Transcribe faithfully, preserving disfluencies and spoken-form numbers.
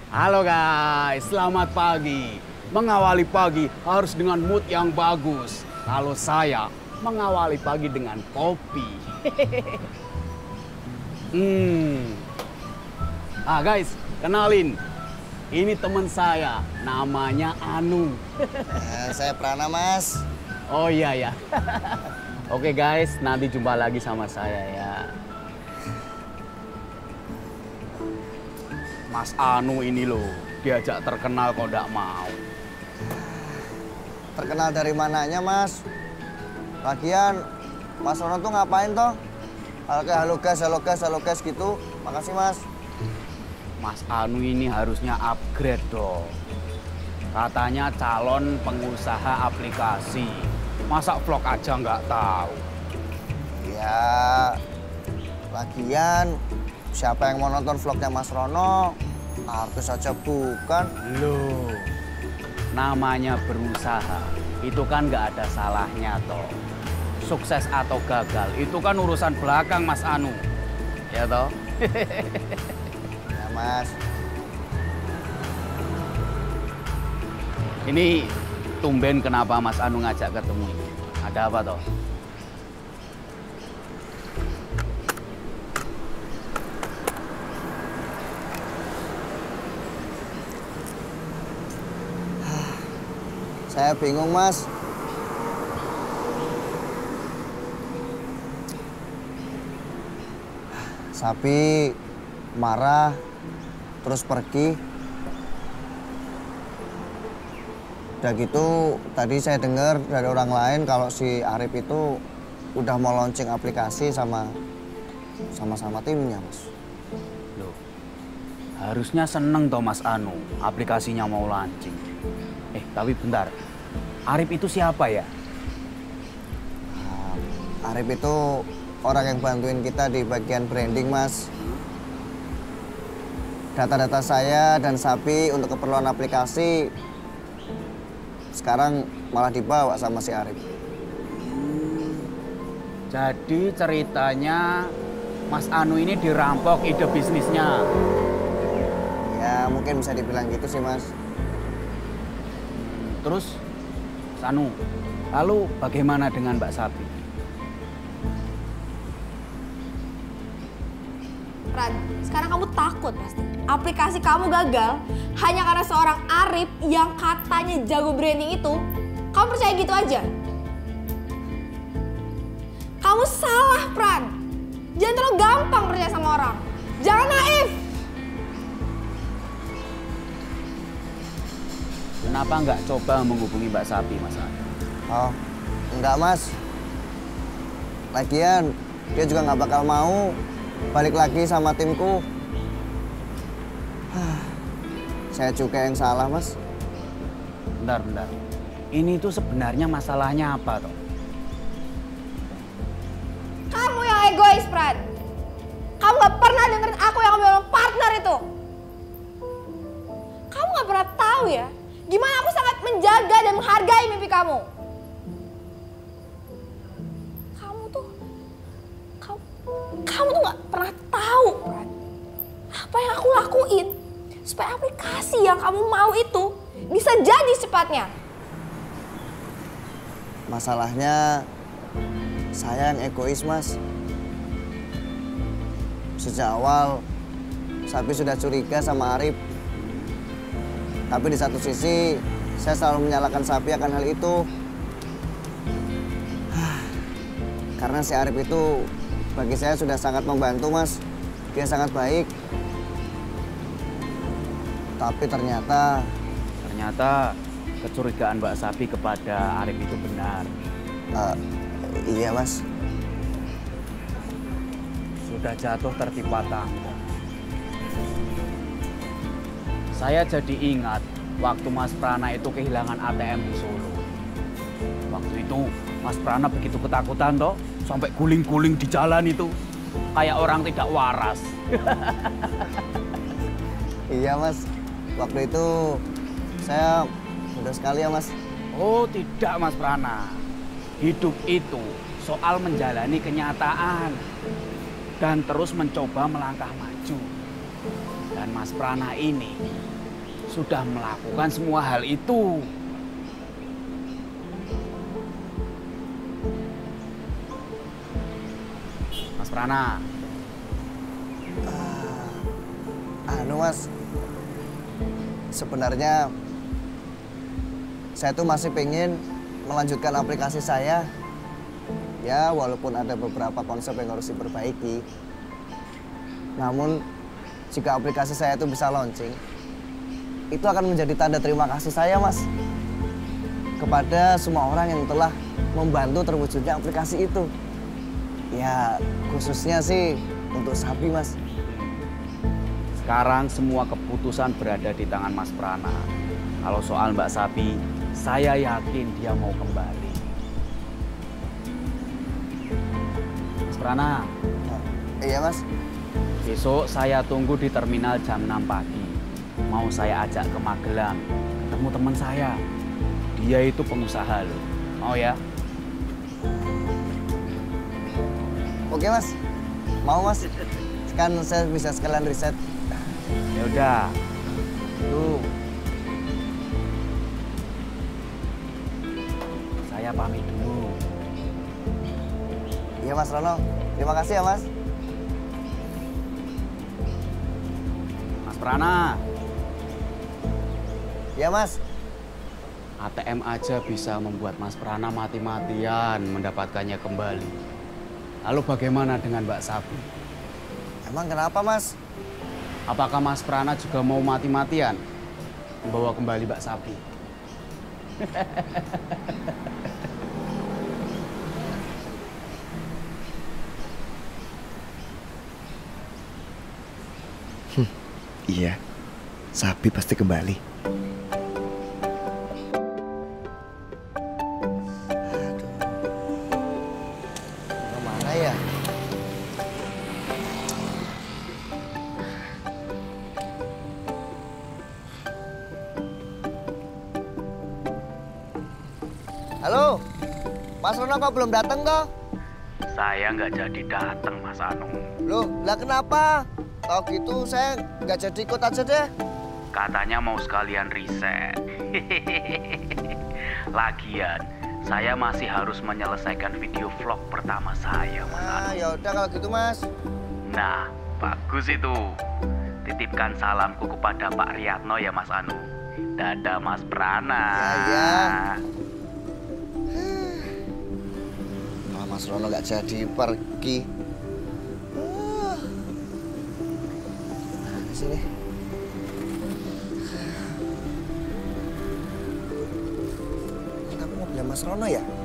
Halo guys, selamat pagi. Mengawali pagi harus dengan mood yang bagus. Kalau saya mengawali pagi dengan kopi. hmm. Ah guys, kenalin. Ini teman saya, namanya Anu. Nah, saya Prana, Mas. Oh iya ya. Oke guys, nanti jumpa lagi sama saya ya. Mas Anu ini loh, diajak terkenal kok nggak mau. Terkenal dari mananya, Mas? Lagian, Mas Rono tuh ngapain toh? Halo kayak halo guys, halo guys, halo guys gitu. Makasih, Mas. Mas Anu ini harusnya upgrade dong. Katanya calon pengusaha aplikasi. Masa vlog aja nggak tahu? Ya, lagian siapa yang mau nonton vlognya Mas Rono? Artis aja bukan. Loh, namanya berusaha. Itu kan nggak ada salahnya toh. Sukses atau gagal, itu kan urusan belakang Mas Anu. Ya toh? Ya, Mas. Ini tumben kenapa Mas Anu ngajak ketemu ini? Ada apa toh? Saya bingung, Mas. Sapi marah, terus pergi. Udah gitu, tadi saya dengar dari orang lain kalau si Arif itu udah mau launching aplikasi sama sama-sama timnya, Mas. Loh, harusnya seneng toh Mas Anu, aplikasinya mau launching. Eh, tapi bentar, Arif itu siapa ya? Nah, Arif itu orang yang bantuin kita di bagian branding, Mas. Data-data saya dan Sapi untuk keperluan aplikasi sekarang malah dibawa sama si Arif. Jadi ceritanya Mas Anu ini dirampok ide bisnisnya. Ya mungkin bisa dibilang gitu sih, Mas. Terus, Mas Anu, lalu bagaimana dengan Mbak Sapi? Ran, sekarang kamu takut pasti. Aplikasi kamu gagal hanya karena seorang Arif yang katanya jago branding itu. Kamu percaya gitu aja? Kamu salah, Pran. Jangan terlalu gampang percaya sama orang. Jangan naif. Kenapa nggak coba menghubungi Mbak Sapi, Mas Anu? Oh, enggak, Mas. Lagian dia juga nggak bakal mau balik lagi sama timku. Saya juga yang salah, Mas. Bentar, bentar. Ini tuh sebenarnya masalahnya apa toh? Kamu yang egois, Pran. Kamu gak pernah dengerin aku yang bilang partner itu. Kamu gak pernah tahu ya, gimana aku sangat menjaga dan menghargai mimpi kamu. Kamu tuh, kamu, kamu tuh gak pernah tahu, Pran. Apa yang aku lakuin supaya aplikasi yang kamu mau itu bisa jadi secepatnya. Masalahnya saya yang egois, Mas. Sejak awal Sapi sudah curiga sama Arif. Tapi di satu sisi saya selalu menyalahkan Sapi akan hal itu. Karena si Arif itu bagi saya sudah sangat membantu, Mas. Dia sangat baik. Tapi ternyata Ternyata kecurigaan Mbak Sapi kepada Arif itu benar. uh, iya, Mas. Sudah jatuh tertimpa tangga. Saya jadi ingat waktu Mas Prana itu kehilangan A T M di Solo. Waktu itu Mas Prana begitu ketakutan toh, sampai guling-guling di jalan itu. Kayak orang tidak waras. Iya, Mas. Waktu itu saya mudah sekali ya, Mas. Oh tidak, Mas Prana. Hidup itu soal menjalani kenyataan dan terus mencoba melangkah maju. Dan Mas Prana ini sudah melakukan semua hal itu. Mas Prana. Uh, anu mas, sebenarnya saya tuh masih pengen melanjutkan aplikasi saya. Ya, walaupun ada beberapa konsep yang harus diperbaiki. Namun, jika aplikasi saya itu bisa launching, itu akan menjadi tanda terima kasih saya, Mas. Kepada semua orang yang telah membantu terwujudnya aplikasi itu. Ya, khususnya sih untuk Sapi, Mas. Sekarang semua keputusan berada di tangan Mas Prana. Kalau soal Mbak Sapi, saya yakin dia mau kembali. Mas Prana. Oh, iya, Mas. Besok saya tunggu di terminal jam enam pagi. Mau saya ajak ke Magelang, ketemu teman saya. Dia itu pengusaha loh. Mau ya? Oke, Mas. Mau, Mas. Kan saya bisa sekalian riset. Ya udah. Tuh. Saya pamit dulu. Iya, Mas Rono. Terima kasih ya, Mas. Mas Prana. Iya, Mas. A T M aja bisa membuat Mas Prana mati-matian mendapatkannya kembali. Lalu bagaimana dengan Mbak Sapi? Emang kenapa, Mas? Apakah Mas Prana juga mau mati-matian membawa kembali Mbak Sapi? Iya, Sapi pasti kembali. Aduh, mana ya? Halo, Mas Rono kok belum datang kok? Saya nggak jadi datang, Mas Anu. Loh, lah kenapa? Kalau gitu saya nggak jadi ikut aja deh. Katanya mau sekalian riset. Lagian, saya masih harus menyelesaikan video vlog pertama saya, Mas Ah, Anu. ya udah kalau gitu, Mas. Nah, bagus itu. Titipkan salamku kepada Pak Riyatno ya, Mas Anu. Dadah, Mas Prana. Ya, ya. Kalau Mas Rono nggak jadi pergi. Uh. Mana sini? Tapi mobilnya Mas Rono ya?